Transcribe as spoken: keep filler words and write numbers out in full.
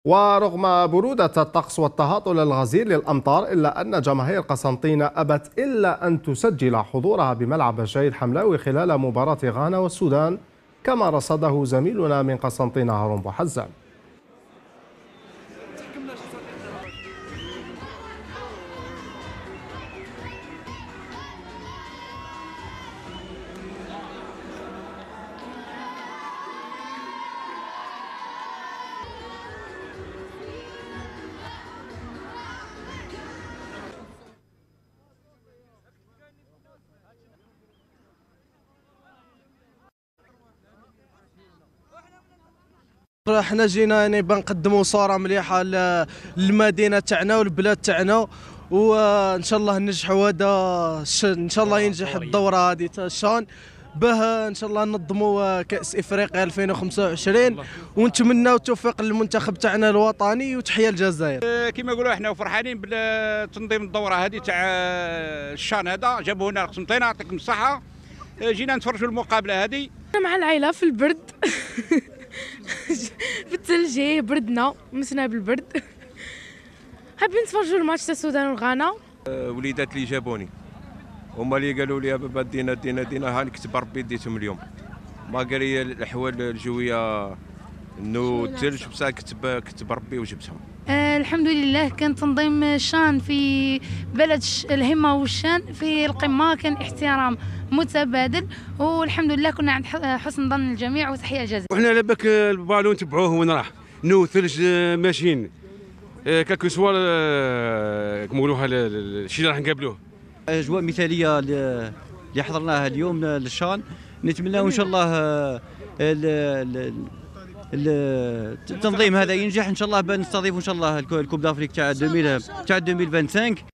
ورغم برودة الطقس والتهاطل الغزير للأمطار إلا أن جماهير قسنطينة أبت إلا أن تسجل حضورها بملعب الشهيد حملاوي خلال مباراة غانا والسودان، كما رصده زميلنا من قسنطينة هارون بوحزان. احنا جينا يعني بنقدموا صوره مليحه للمدينه تاعنا والبلاد تاعنا، وان شاء الله ننجحوا. هذا ان شاء الله ينجح الدوره هذه تاع الشان به ان شاء الله ننظموا كاس افريقيا ألفين وخمسة وعشرين، ونتمنوا التوفيق للمنتخب تاعنا الوطني وتحيه الجزائر. كما يقولوا احنا فرحانين بتنظيم الدوره هذه تاع الشان، هذا جابوه لنا قسنطينه، يعطيكم الصحه. جينا نتفرجوا المقابله هذه مع العائله في البرد في الثلج، بردنا مسنا بالبرد، حابين نتفرجوا الماتش تاع السودان وغانا. وليدات اللي جابوني هما اللي قالوا لي بابا دينا دينا دينا ها نكتب ربي ديتهم اليوم، ما قال لي الاحوال الجويه انه الثلج، بصح كتب كتب ربي وجبتهم. آه الحمد لله، كان تنظيم شان في بلد الهمه والشان في القمه، كان احترام متبادل، والحمد لله كنا عند حسن ظن الجميع وتحيه الجزائر. وحنا على بالك البالون تبعوه وين راح، نو ثلج ماشيين كاكو سوا كما نقولوها الشيء اللي راح نقابلوه. اجواء مثاليه اللي حضرناها اليوم للشان، نتمنى ان شاء الله التنظيم هذا ينجح ان شاء الله، بنستضيف ان شاء الله الكوب دافريك تاع تاع ألفين وخمسة وعشرين.